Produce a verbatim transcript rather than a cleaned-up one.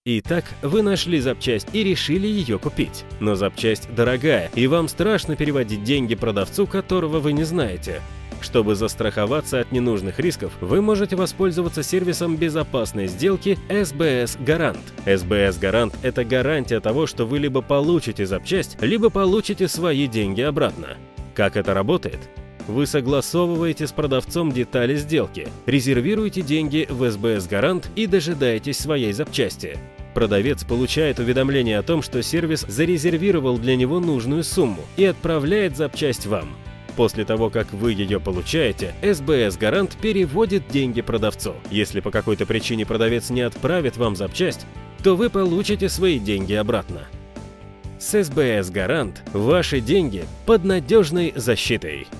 Итак, вы нашли запчасть и решили ее купить. Но запчасть дорогая, и вам страшно переводить деньги продавцу, которого вы не знаете. Чтобы застраховаться от ненужных рисков, вы можете воспользоваться сервисом безопасной сделки эс бэ эс Гарант. эс бэ эс Гарант – это гарантия того, что вы либо получите запчасть, либо получите свои деньги обратно. Как это работает? Вы согласовываете с продавцом детали сделки, резервируете деньги в эс бэ эс Гарант и дожидаетесь своей запчасти. Продавец получает уведомление о том, что сервис зарезервировал для него нужную сумму и отправляет запчасть вам. После того, как вы ее получаете, эс бэ эс Гарант переводит деньги продавцу. Если по какой-то причине продавец не отправит вам запчасть, то вы получите свои деньги обратно. С эс бэ эс Гарант ваши деньги под надежной защитой.